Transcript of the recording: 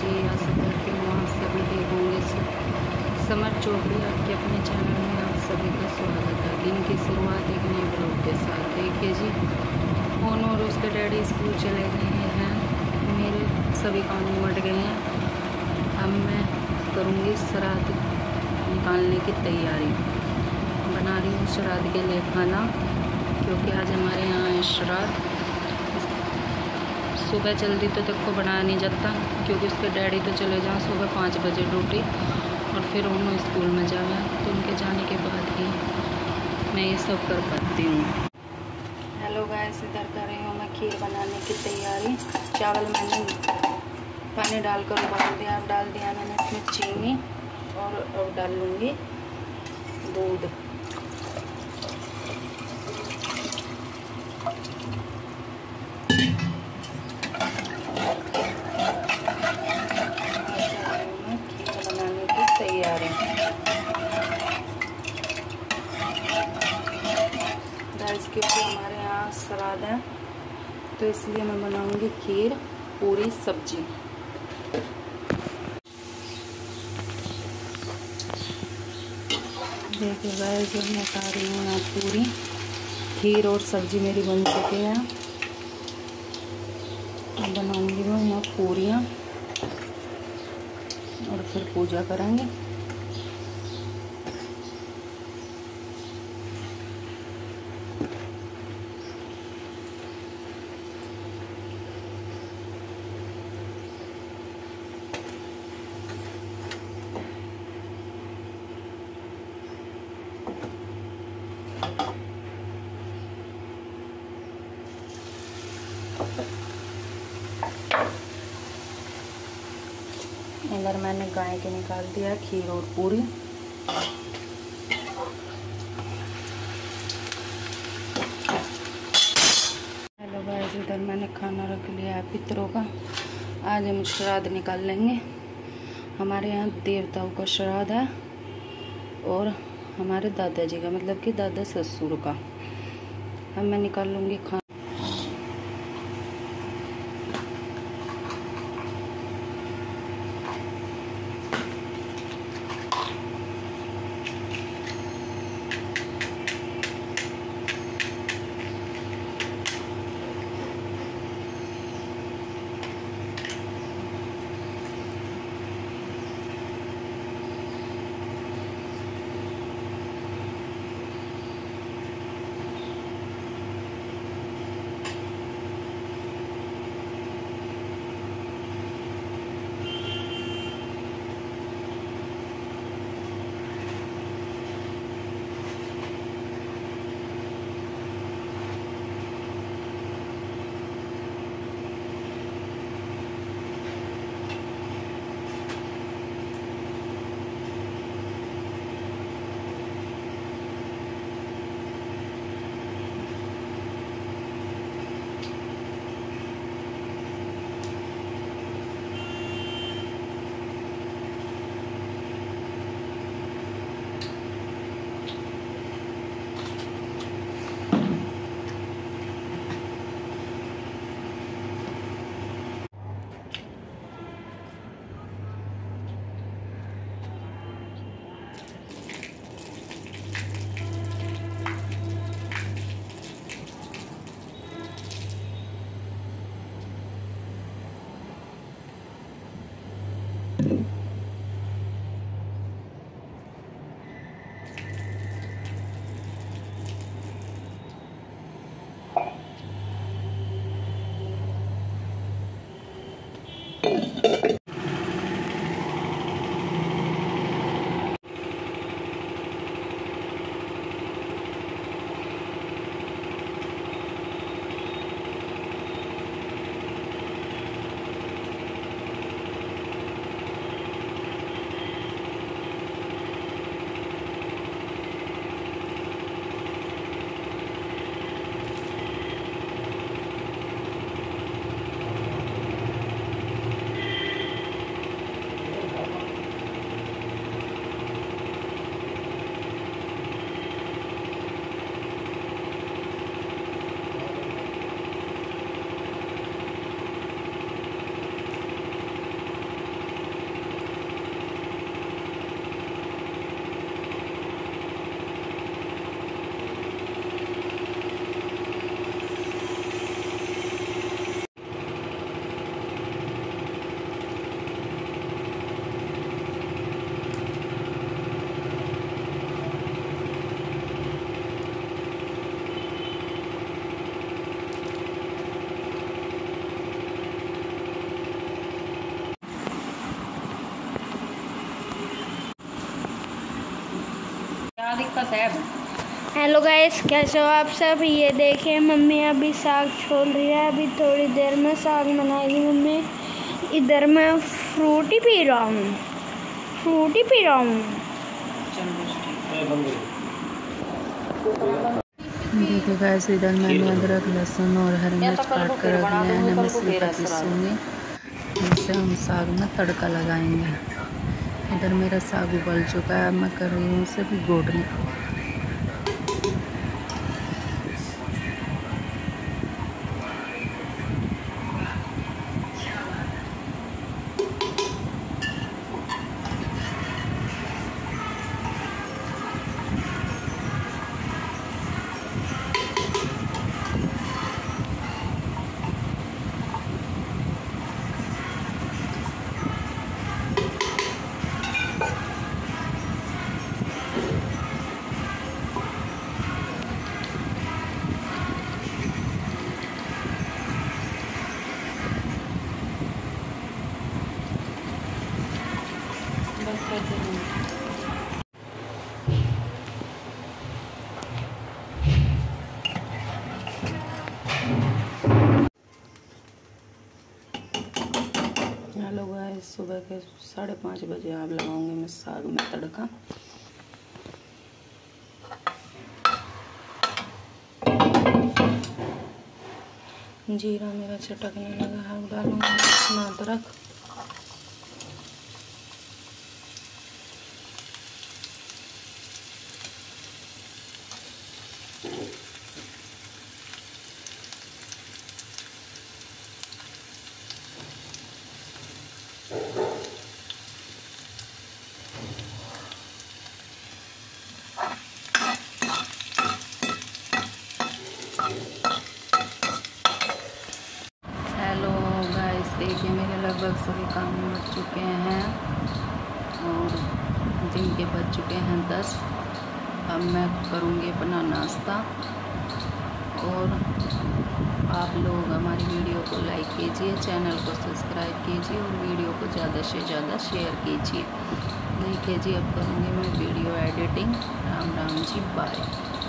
जी, आशा करती हूँ आप सभी ठीक होंगे। समर चौधरी आपके अपने चैनल में आप सभी का स्वागत है। दिन की शुरुआत एक नए ब्लॉग के साथ। देखिए जी, मोनू और उसके डैडी स्कूल चले गए हैं। मेरे सभी काम निमट गए हैं। अब मैं करूँगी श्राद्ध निकालने की तैयारी। बना रही हूँ श्राद्ध के लिए खाना, क्योंकि आज हमारे यहाँ है श्राद्ध। सुबह जल्दी तो तक को बनाया नहीं जाता, क्योंकि उसके डैडी तो चले जाएँ सुबह 5 बजे ड्यूटी, और फिर उन्होंने स्कूल में जाना है, तो उनके जाने के बाद ही मैं ये सब कर पाती हूँ। हेलो गाइस, इधर कर रही हूँ मैं खीर बनाने की तैयारी। चावल मैंने पानी डालकर उबाल दिया। अब डाल दिया मैंने इसमें चीनी, और अब डाल लूँगी दूध। तैयार है गाइस, क्योंकि हमारे यहाँ श्राद्ध है, तो इसलिए मैं बनाऊंगी खीर, पूरी, सब्जी। देखिए गाइस, मैं बता रही हूँ यहाँ पूरी, खीर और सब्जी मेरी बन चुकी है। अब बनाऊंगी मैं यहाँ पूरियाँ, और फिर पूजा करेंगे। इधर मैंने गाय के निकाल दिया खीर और पूरी। हेलो गाइस, इधर मैंने खाना रख लिया है पितरों का। आज हम श्राद्ध निकाल लेंगे। हमारे यहाँ देवताओं का श्राद्ध है, और हमारे दादाजी का, मतलब कि दादा ससुर का। अब मैं निकाल लूँगी खाना। हेलो गाइस, कैसे हो आप सब। ये देखें मम्मी अभी साग छोल रही है। अभी थोड़ी देर में साग बनाएगी मम्मी। इधर मैं फ्रूटी पी रहा हूँ। देखिए गाइस, इधर मैंने अदरक, लहसुन और हरी मिर्च काट कर रख लिया है। मैं सिल्का पीसूंगी, जिससे हम साग में तड़का लगाएंगे। इधर मेरा साग उबल चुका है। मैं कर रही हूँ उसे भिगोने। हेलो गाइस, सुबह के 5:30 बजे आप लगाऊंगी मैं साग में तड़का। जीरा मेरा चटकने लगा है, डालूंगी इसमें अदरक। हेलो गाइस, देखिए मेरे लगभग सभी काम निपट चुके हैं और दिन के बज चुके हैं 10। अब मैं करूँगी अपना नाश्ता। और आप लोग हमारी वीडियो को लाइक कीजिए, चैनल को सब्सक्राइब कीजिए और वीडियो को ज़्यादा से ज़्यादा शेयर कीजिए। देखिए जी, अब करूँगी मैं video editing. Ram Ram ji, bye.